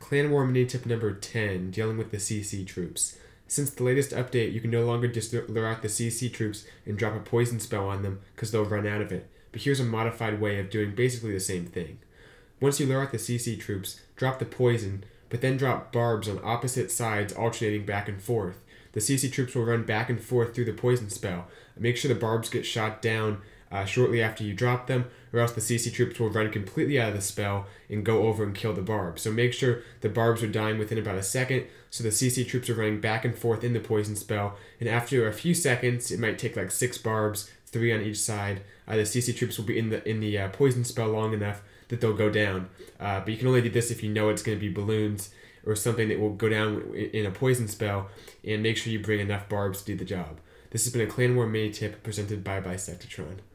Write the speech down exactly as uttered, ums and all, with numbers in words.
Clan War mini tip number ten, dealing with the C C troops. Since the latest update, you can no longer just lure out the C C troops and drop a poison spell on them because they'll run out of it. But here's a modified way of doing basically the same thing. Once you lure out the C C troops, drop the poison, but then drop barbs on opposite sides alternating back and forth. The C C troops will run back and forth through the poison spell. Make sure the barbs get shot down uh, shortly after you drop them, or else the C C troops will run completely out of the spell and go over and kill the barbs. So make sure the barbs are dying within about a second, so the C C troops are running back and forth in the poison spell, and after a few seconds, it might take like six barbs, three on each side, uh, the C C troops will be in the in the uh, poison spell long enough that they'll go down. Uh, but you can only do this if you know it's going to be balloons or something that will go down in a poison spell, and make sure you bring enough barbs to do the job. This has been a Clan War mini tip presented by Bisectatron.